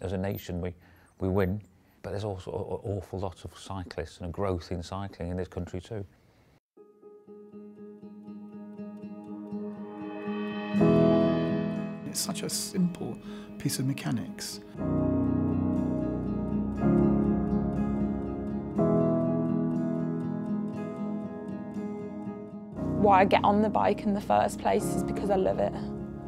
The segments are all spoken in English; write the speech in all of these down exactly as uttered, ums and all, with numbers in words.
as a nation we, we win, but there's also an awful lot of cyclists and a growth in cycling in this country too. It's such a simple piece of mechanics. Why I get on the bike in the first place is because I love it.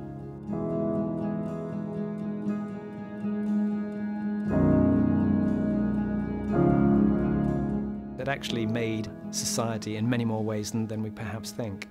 It actually made society in many more ways than, than we perhaps think.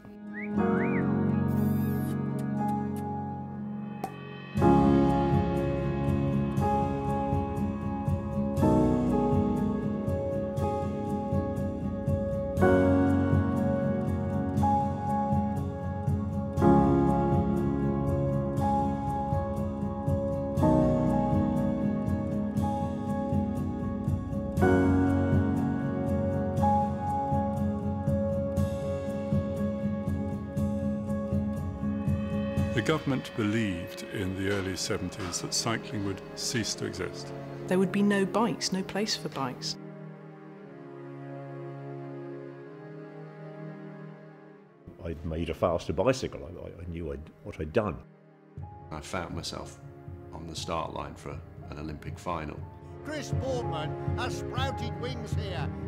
The government believed in the early seventies that cycling would cease to exist. There would be no bikes, no place for bikes. I'd made a faster bicycle. I, I knew I'd, what I'd done. I found myself on the start line for an Olympic final. Chris Boardman has sprouted wings here.